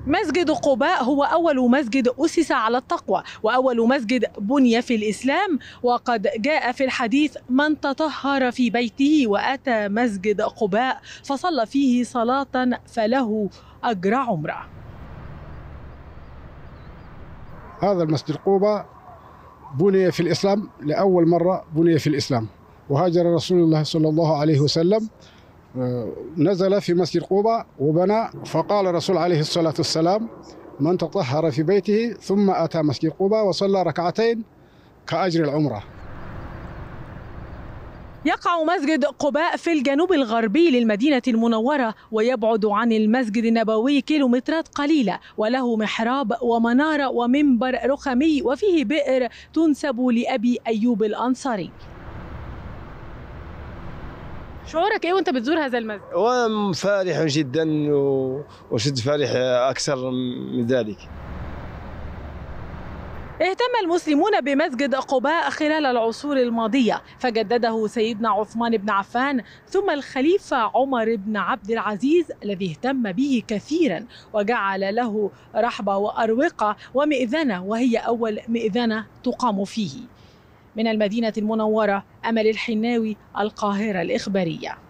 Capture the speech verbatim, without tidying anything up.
مسجد قباء هو أول مسجد أسس على التقوى وأول مسجد بني في الإسلام، وقد جاء في الحديث: من تطهر في بيته وأتى مسجد قباء فصلى فيه صلاة فله أجر عمرة. هذا المسجد قباء بني في الإسلام، لأول مرة بني في الإسلام، وهاجر رسول الله صلى الله عليه وسلم، نزل في مسجد قباء وبنى، فقال الرسول عليه الصلاة والسلام: من تطهر في بيته ثم أتى مسجد قباء وصلى ركعتين كأجر العمرة. يقع مسجد قباء في الجنوب الغربي للمدينة المنورة، ويبعد عن المسجد النبوي كيلومترات قليلة، وله محراب ومنارة ومنبر رخامي، وفيه بئر تنسب لأبي أيوب الأنصاري. شعورك ايه وانت بتزور هذا المسجد؟ وانا فرح جدا وشد فرح اكثر من ذلك. اهتم المسلمون بمسجد قباء خلال العصور الماضية، فجدده سيدنا عثمان بن عفان ثم الخليفة عمر بن عبد العزيز الذي اهتم به كثيرا وجعل له رحبة وأروقة ومئذنة، وهي أول مئذنة تقام فيه. من المدينة المنورة، أمل الحناوي، القاهرة الإخبارية.